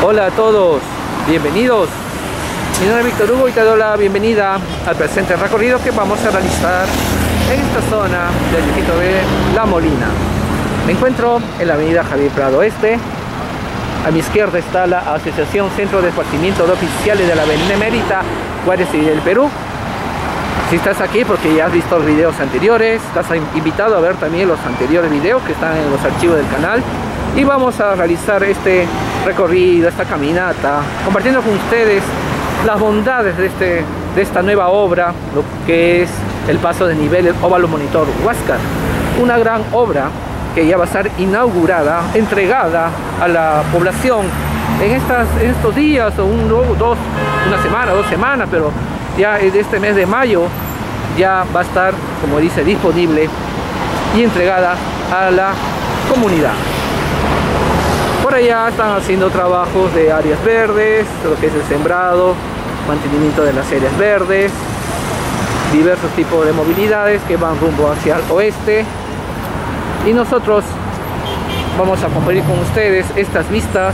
Hola a todos, bienvenidos. Mi nombre es Víctor Hugo y te doy la bienvenida al presente recorrido que vamos a realizar en esta zona del distrito de La Molina. Me encuentro en la avenida Javier Prado Este. A mi izquierda está la Asociación Centro de Esparcimiento de Oficiales de la Benemérita Guardia Civil del Perú. Si estás aquí porque ya has visto los videos anteriores, estás invitado a ver también los anteriores videos que están en los archivos del canal. Y vamos a realizar este recorrido, esta caminata, compartiendo con ustedes las bondades de esta nueva obra, lo que es el paso de nivel, el óvalo monitor Huáscar. Una gran obra que ya va a estar inaugurada, entregada a la población en estos días, o una semana, 2 semanas, pero ya de este mes de mayo ya va a estar, como dice, disponible y entregada a la comunidad. Por allá están haciendo trabajos de áreas verdes, lo que es el sembrado, mantenimiento de las áreas verdes, diversos tipos de movilidades que van rumbo hacia el oeste. Y nosotros vamos a compartir con ustedes estas vistas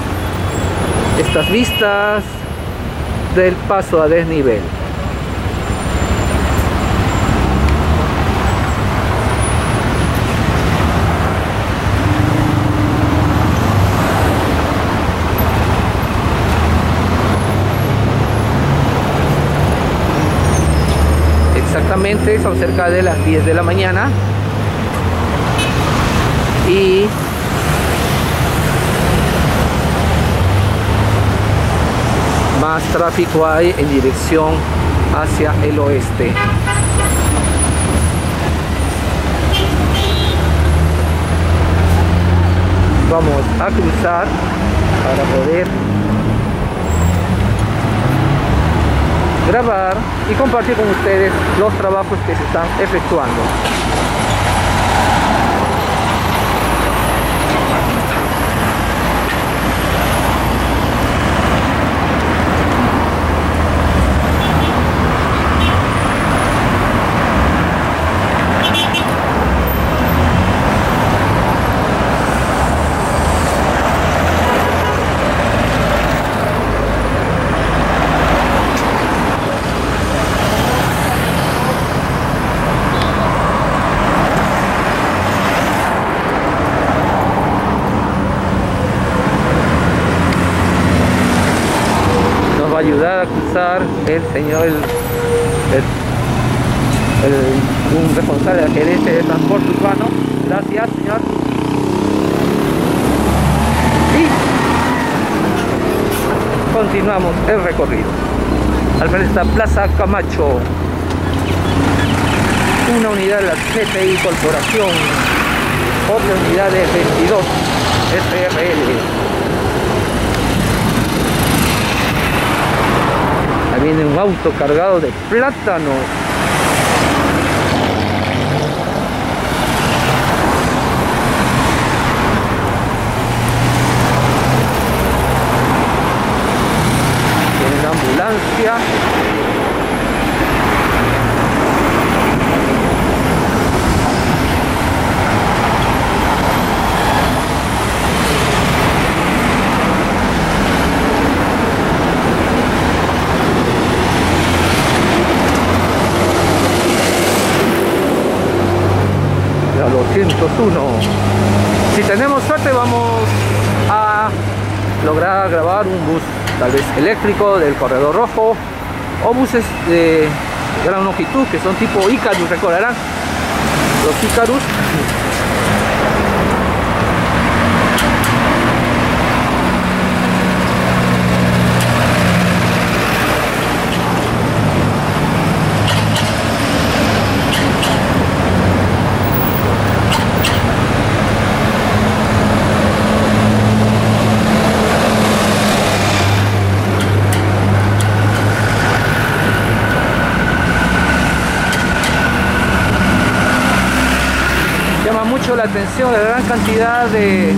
del paso a desnivel. Exactamente, son cerca de las 10 de la mañana y más tráfico hay en dirección hacia el oeste. Vamos a cruzar para poder grabar y compartir con ustedes los trabajos que se están efectuando. Ayudar a cruzar el señor, un responsable de la gerencia de transporte urbano. Gracias, señor. Y continuamos el recorrido. Al frente está Plaza Camacho, una unidad de la CTI Corporación, otra unidad de 22 SRL. Viene un auto cargado de plátanos. Viene la ambulancia. A 201. Si tenemos suerte vamos a lograr grabar un bus tal vez eléctrico del corredor rojo o buses de gran longitud que son tipo Icarus, recordarán los Icarus. Llama mucho la atención la gran cantidad de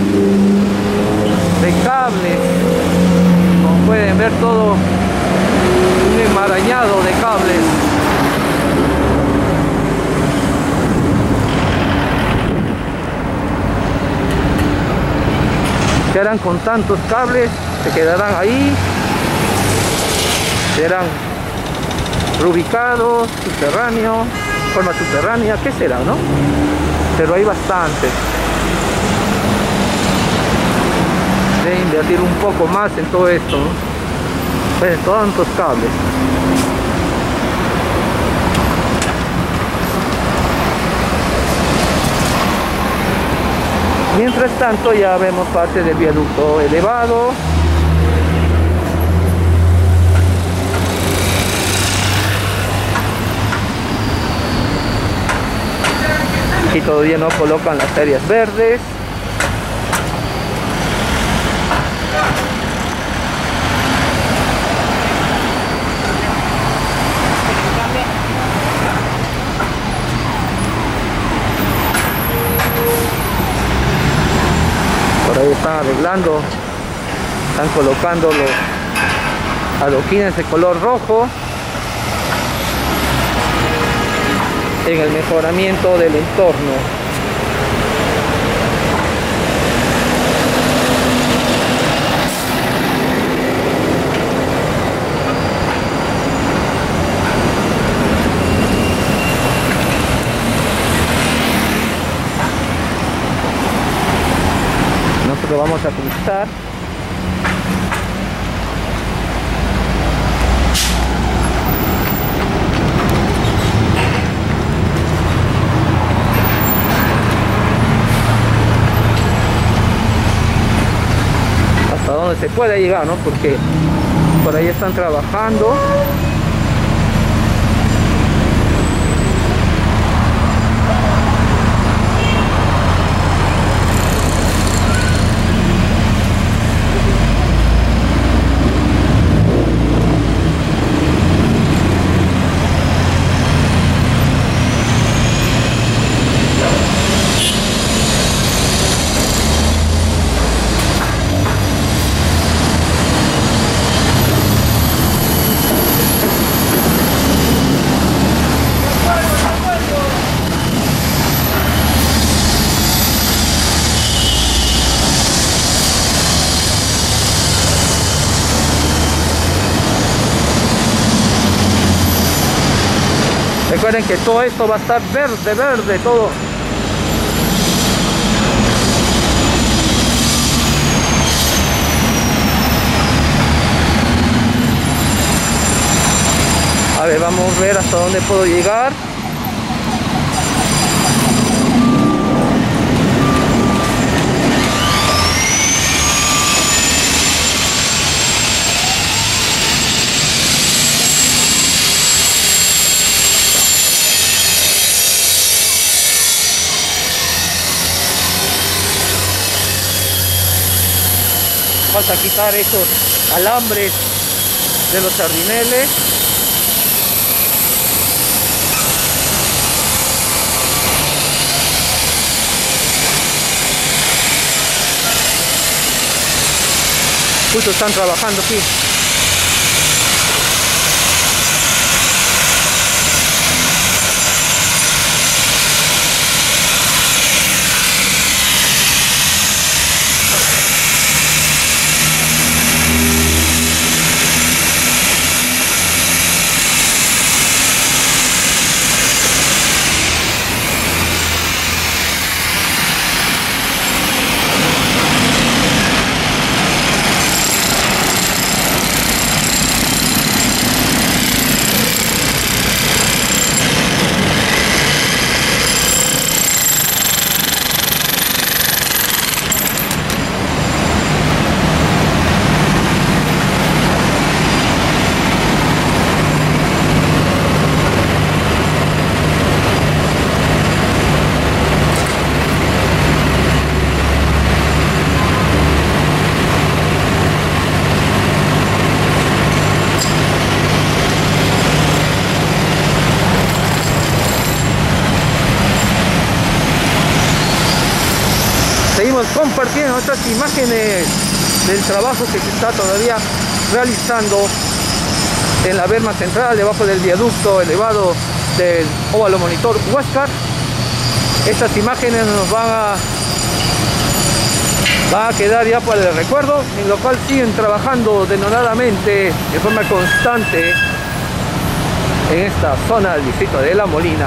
cables. Como pueden ver, todo un enmarañado de cables. ¿Qué harán con tantos cables? se quedarán ahí, serán reubicados, subterráneos, forma subterránea, ¿qué será, no? Pero hay bastante. De invertir un poco más en todo esto, ¿no? Pues tantos cables. Mientras tanto ya vemos parte del viaducto elevado. Aquí todavía no colocan las áreas verdes. Por ahí están arreglando, están colocando los adoquines de color rojo en el mejoramiento del entorno. Nosotros vamos a cruzar. Hasta donde se puede llegar, ¿no? Porque por ahí están trabajando. Recuerden que todo esto va a estar verde, verde, todo. A ver, vamos a ver hasta dónde puedo llegar. Falta quitar esos alambres de los sardineles. Justo están trabajando aquí. Seguimos compartiendo otras imágenes del trabajo que se está todavía realizando en la berma central, debajo del viaducto elevado del óvalo monitor Huáscar. Estas imágenes nos van a va a quedar ya para el recuerdo, en lo cual siguen trabajando denodadamente de forma constante en esta zona del distrito de La Molina.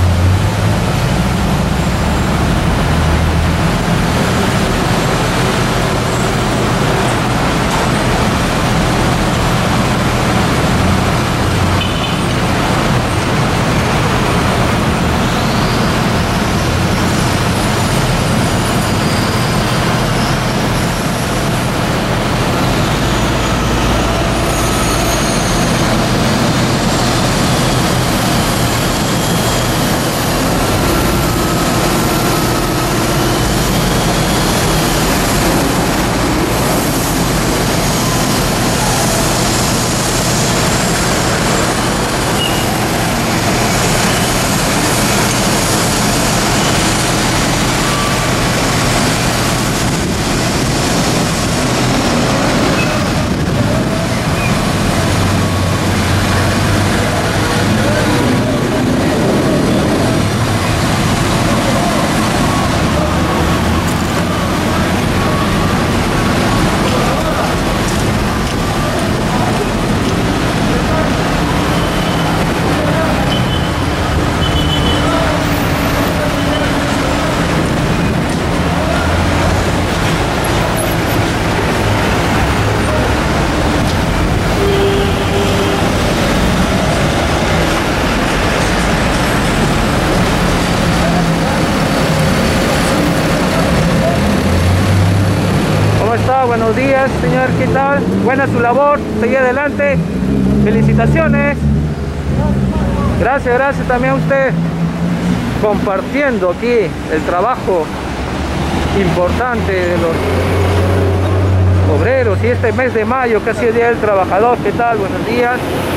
Buenos días, señor, ¿qué tal? Buena su labor, sigue adelante, felicitaciones. Gracias también a usted, compartiendo aquí el trabajo importante de los obreros y este mes de mayo, casi el Día del Trabajador. ¿Qué tal? Buenos días.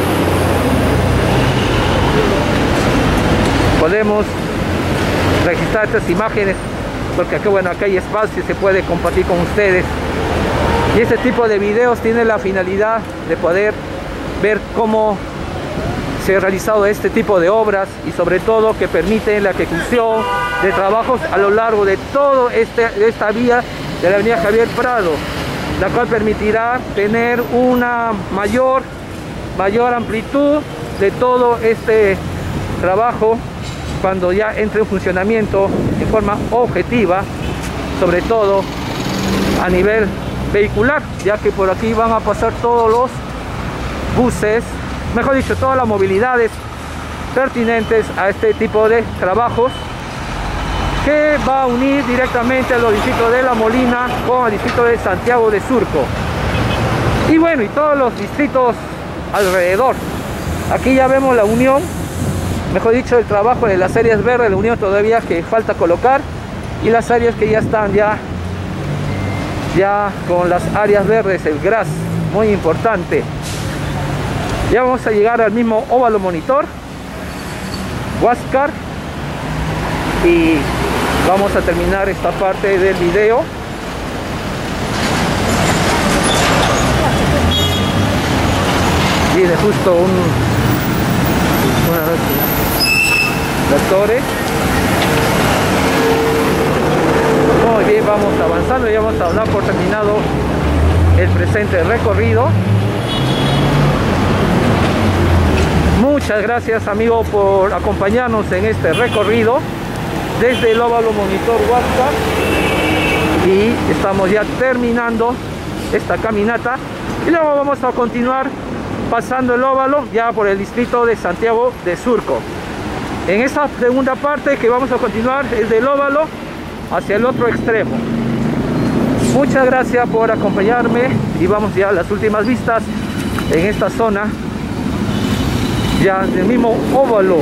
Podemos registrar estas imágenes porque aquí, bueno, acá hay espacio y se puede compartir con ustedes. Y este tipo de videos tiene la finalidad de poder ver cómo se ha realizado este tipo de obras y sobre todo que permiten la ejecución de trabajos a lo largo de toda esta vía de la avenida Javier Prado, la cual permitirá tener una mayor amplitud de todo este trabajo cuando ya entre en funcionamiento de forma objetiva, sobre todo a nivel vehicular, ya que por aquí van a pasar todos los buses, mejor dicho, todas las movilidades pertinentes a este tipo de trabajos, que va a unir directamente a los distritos de La Molina con el distrito de Santiago de Surco y bueno, y todos los distritos alrededor. Aquí ya vemos la unión, mejor dicho, el trabajo de las áreas verdes, la unión todavía que falta colocar, y las áreas que ya están ya con las áreas verdes, el gras, muy importante. Ya vamos a llegar al mismo óvalo monitor Huáscar y vamos a terminar esta parte del video. Viene justo tractores. Muy bien, vamos avanzando, ya vamos a hablar por terminado el presente recorrido. Muchas gracias, amigo, por acompañarnos en este recorrido desde el óvalo monitor Huáscar, y estamos ya terminando esta caminata y luego vamos a continuar pasando el óvalo ya por el distrito de Santiago de Surco. En esta segunda parte que vamos a continuar es del óvalo hacia el otro extremo. Muchas gracias por acompañarme y vamos ya a las últimas vistas en esta zona ya del mismo óvalo.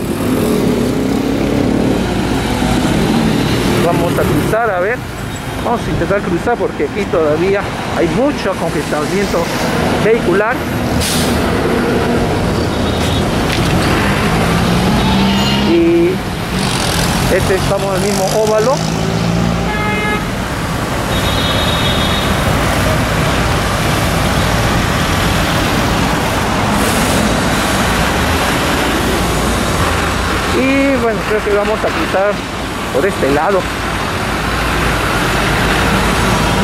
Vamos a cruzar, a ver, vamos a intentar cruzar porque aquí todavía hay mucho congestionamiento vehicular. Y estamos en el mismo óvalo. Y bueno, creo que vamos a cruzar por este lado.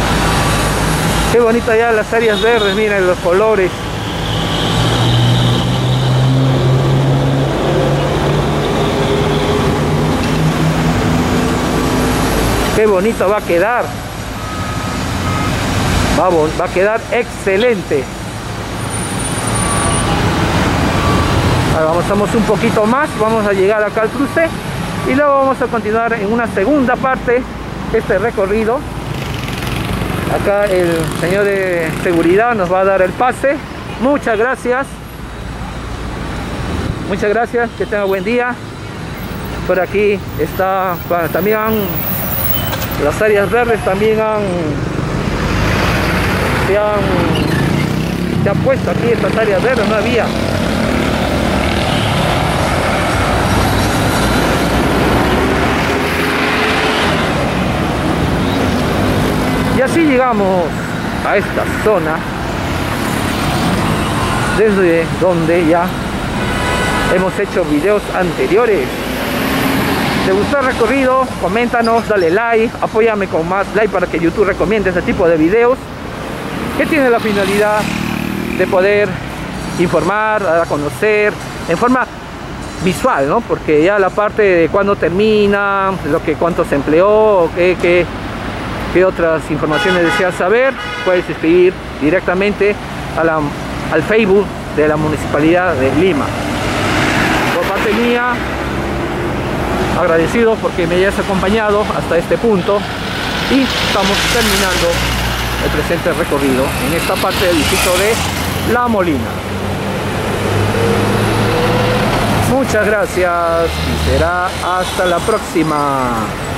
bonito ya las áreas verdes, miren los colores. Qué bonito va a quedar. Va a quedar excelente. Ahora avanzamos un poquito más, vamos a llegar acá al cruce y luego vamos a continuar en una segunda parte este recorrido. Acá el señor de seguridad nos va a dar el pase. Muchas gracias. Muchas gracias, que tenga buen día. Por aquí está, bueno, también las áreas verdes también se han puesto aquí estas áreas verdes, no había. Y así llegamos a esta zona desde donde ya hemos hecho videos anteriores. ¿Te gustó el recorrido? Coméntanos, dale like, apóyame con más like para que YouTube recomiende este tipo de videos que tiene la finalidad de poder informar, dar a conocer en forma visual, ¿no? Porque ya la parte de cuándo termina, cuánto se empleó, qué otras informaciones deseas saber, puedes escribir directamente al Facebook de la Municipalidad de Lima. Por parte mía, agradecido porque me hayas acompañado hasta este punto y estamos terminando el presente recorrido en esta parte del distrito de La Molina. Muchas gracias y será hasta la próxima.